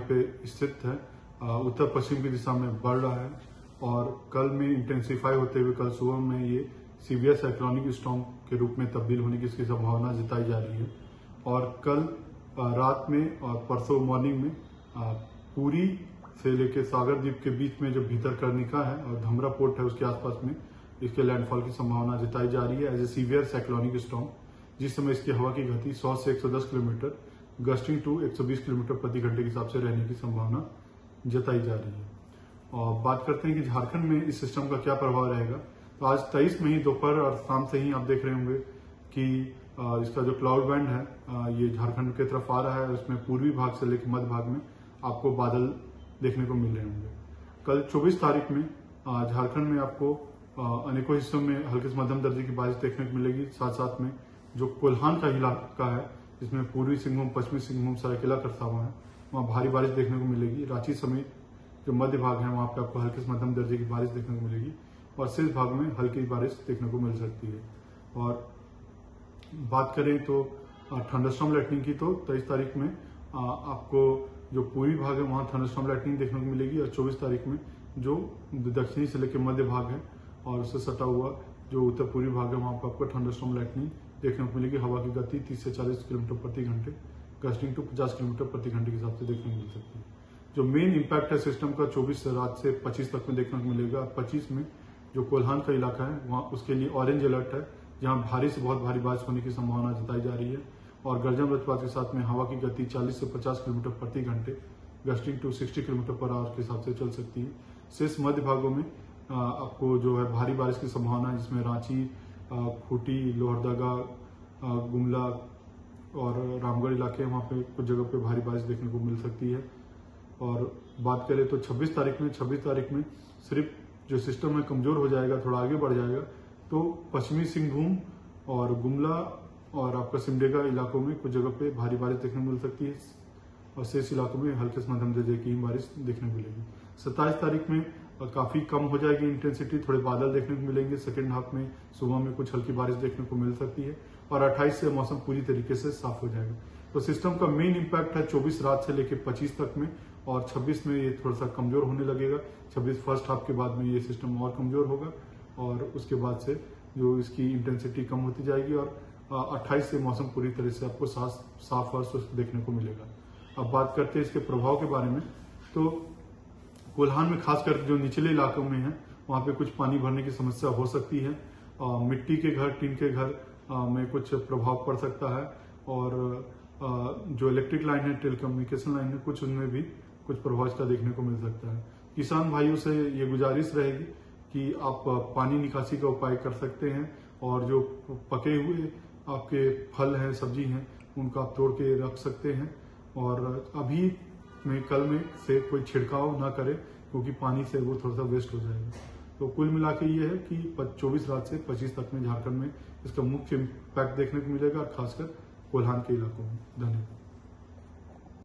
पे स्थित है, उत्तर पश्चिम की दिशा में बढ़ रहा है और कल में इंटेंसिफाई होते हुए कल सुबह में ये सीवियर साइक्लोनिक स्टॉर्म के रूप में तब्दील होने की इसकी संभावना जताई जा रही है। और कल रात में और परसों मॉर्निंग में पुरी से लेकर सागर द्वीप के बीच में जो भीतरकनिका है और धमरा पोर्ट है उसके आसपास में इसके लैंडफॉल की संभावना जताई जा रही है as a severe cyclonic storm, जिस समय इसकी हवा की गति 100 से 110 किलोमीटर, गस्टिंग टू 120 किलोमीटर प्रति घंटे के हिसाब से रहने की संभावना जताई जा रही है। और बात करते हैं कि झारखंड में इस सिस्टम का क्या प्रभाव रहेगा। तो आज 23 में ही दोपहर और शाम से ही आप देख रहे होंगे कि इसका जो क्लाउड बैंड है ये झारखंड की तरफ आ रहा है। उसमें पूर्वी भाग से लेकर मध्य भाग में आपको बादल देखने को मिल रहे होंगे। कल 24 तारीख में झारखंड में आपको अनेकों हिस्सों में हल्की से मध्यम दर्जे की बारिश देखने को मिलेगी। साथ साथ में जो कोल्हान का इलाका है जिसमें पूर्वी सिंहभूम, पश्चिमी सिंहभूम, सरायकेला खरसावां है, वहां भारी बारिश देखने को मिलेगी। रांची समेत जो मध्य भाग है वहां पे आपको हल्की से मध्यम दर्जे की बारिश देखने को मिलेगी और शेष भाग में हल्की बारिश देखने को मिल सकती है। और बात करें तो थंडरस्टॉर्म लाइटनिंग की, तो 23 तारीख में आपको जो पूर्वी भाग है वहां थंडरस्टॉर्म लाइटनिंग देखने को मिलेगी और 24 तारीख में जो दक्षिणी से लेकर मध्य भाग है और उससे सटा हुआ जो उत्तर पूर्वी भाग है वहां पर आपको थंडरस्टॉर्म लाइटनिंग देखने को मिलेगी। हवा की गति 30 से 40 किलोमीटर प्रति घंटे, गस्टिंग टू 50 किलोमीटर प्रति घंटे के हिसाब से देखने को मिल सकती है। जो मेन इंपैक्ट है सिस्टम का 24 रात से 25 तक में देखने को मिलेगा। 25 में जो कोल्हान का इलाका है वहां उसके लिए ऑरेंज अलर्ट है, जहां भारी से बहुत भारी बारिश होने की संभावना जताई जा रही है और गर्जन वज्रपात के साथ में हवा की गति 40 से 50 किलोमीटर प्रति घंटे, gusting to 60 kilometre per hour के हिसाब से चल सकती है। शेष मध्य भागों में आपको जो है भारी बारिश की संभावना है, जिसमें रांची, खूंटी, लोहरदगा, गुमला और रामगढ़ इलाके वहां पे कुछ जगह पे भारी बारिश देखने को मिल सकती है। और बात करें तो 26 तारीख में सिर्फ जो सिस्टम है कमजोर हो जाएगा, थोड़ा आगे बढ़ जाएगा, तो पश्चिमी सिंहभूम और गुमला और आपका सिमडेगा इलाकों में कुछ जगह पे भारी बारिश देखने को मिल सकती है और शेष इलाकों में हल्के से मध्यम दर्जे की बारिश देखने को मिलेगी। 27 तारीख में काफी कम हो जाएगी इंटेंसिटी, थोड़े बादल देखने को मिलेंगे। सेकेंड हाफ में सुबह में कुछ हल्की बारिश देखने को मिल सकती है और 28 से मौसम पूरी तरीके से साफ हो जाएगा। तो सिस्टम का मेन इंपैक्ट है 24 रात से लेकर 25 तक में और 26 में ये थोड़ा सा कमजोर होने लगेगा। 26 फर्स्ट हाफ के बाद में ये सिस्टम और कमजोर होगा और उसके बाद से जो इसकी इंटेंसिटी कम होती जाएगी और 28 से मौसम पूरी तरह से आपको साफ और स्वस्थ देखने को मिलेगा। अब बात करते हैं इसके प्रभाव के बारे में। तो कोल्हान में खासकर जो निचले इलाकों में है वहां पे कुछ पानी भरने की समस्या हो सकती है। मिट्टी के घर, टीन के घर में कुछ प्रभाव पड़ सकता है और जो इलेक्ट्रिक लाइन है, टेलीकम्युनिकेशन लाइन है, कुछ उनमें भी कुछ प्रभाव इसका देखने को मिल सकता है। किसान भाइयों से ये गुजारिश रहेगी कि आप पानी निकासी का उपाय कर सकते हैं और जो पके हुए आपके फल हैं, सब्जी हैं, उनको आप तोड़ के रख सकते हैं और अभी में कल में से कोई छिड़काव ना करें क्योंकि पानी से वो थोड़ा सा वेस्ट हो जाएगा। तो कुल मिला के ये है कि 24 रात से 25 तक में झारखंड में इसका मुख्य इम्पैक्ट देखने को मिलेगा और खासकर कोल्हान के इलाकों में। धन्यवाद।